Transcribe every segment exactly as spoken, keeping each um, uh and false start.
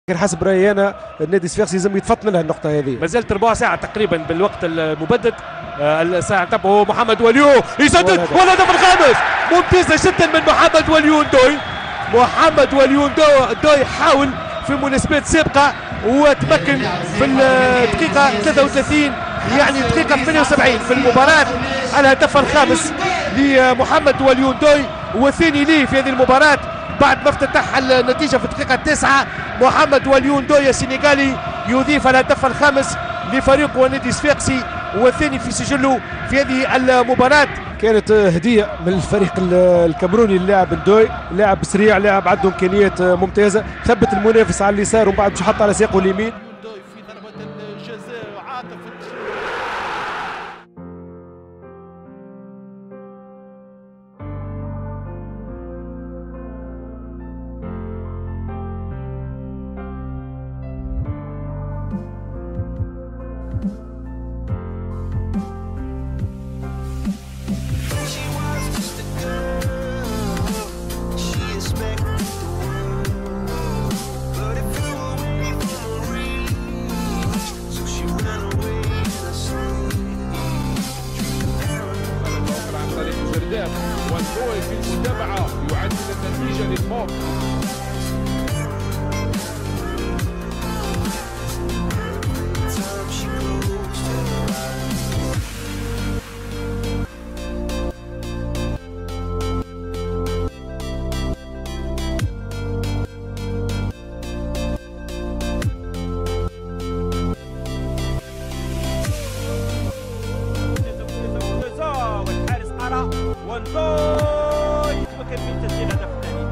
لكن حسب رايي انا النادي الصفاقسي لازم يتفطن لها النقطه هذه. ما زالت ربع ساعه تقريبا بالوقت المبدد. آه الساعه تبعه محمد وليو يسدد والهدف الخامس ممتازه جدا من محمد وليوندوي. محمد وليوندوي حاول في مناسبات سابقه وتمكن في الدقيقه ثلاثة وثلاثين يعني الدقيقه ثمانية وسبعين في المباراه الهدف الخامس لمحمد وليوندوي والثاني ليه في هذه المباراه بعد ما افتتح النتيجه في الدقيقه التاسعه. محمد وليوندوي السنغالي يضيف الهدف الخامس لفريقه النادي الصفاقسي والثاني في سجله في هذه المباراه. كانت هديه من الفريق الكاميروني اللاعب ندوي، لاعب سريع، لاعب عنده امكانيات ممتازه، ثبت المنافس على اليسار ومن بعد حط على ساقه اليمين. والنوي في المتابعة يعدل النتيجة للموت. وندوي يتمكن من تسجيل هدف ثاني.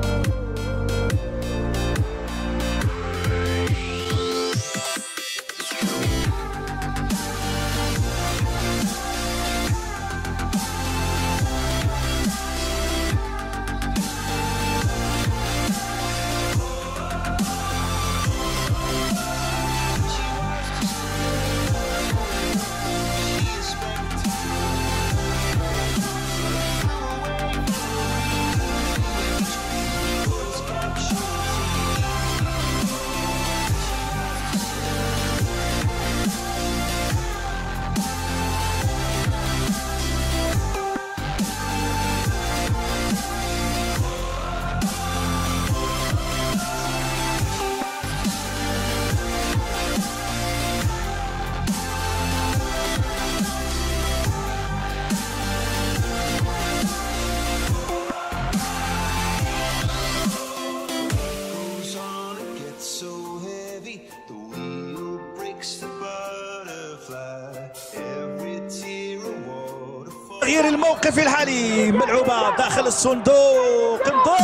تغيير الموقف الحالي ملعوبة داخل الصندوق. انطوي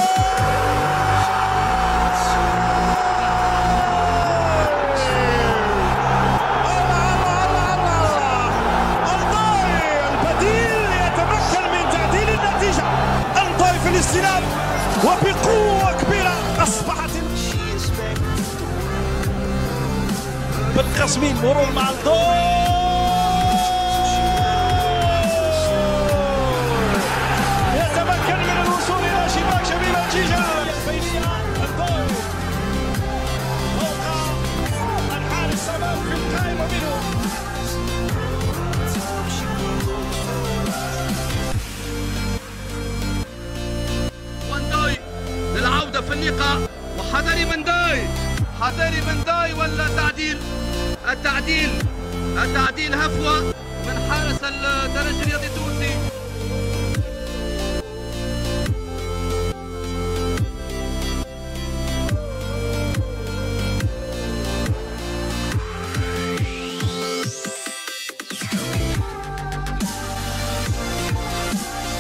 البديل يتمكن من تعديل النتيجة. انطوي في الاستلام وبقوة كبيرة أصبحت بالقسمين مرور مع الضوء. وندوي للعودة في اللقاء وحذري من داي، حذري من داي ولا تعديل. التعديل التعديل هفوة من حارس الترجي الرياضي التونسي.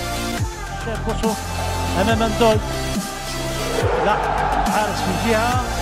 بوسو امام ندوي، لا حارس في الجهه